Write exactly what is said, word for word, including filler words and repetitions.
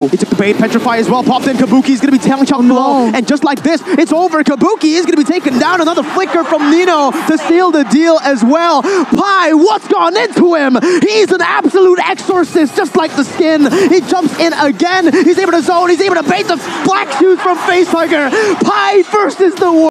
He took the bait, Petrify as well, popped in. Kabuki's gonna be tailing Chuck below. And just like this, it's over. Kabuki is gonna be taken down. Another flicker from Nino to seal the deal as well. Pi, what's gone into him? He's an absolute exorcist, just like the skin. He jumps in again. He's able to zone. He's able to bait the black shoes from Facehugger. Pi versus the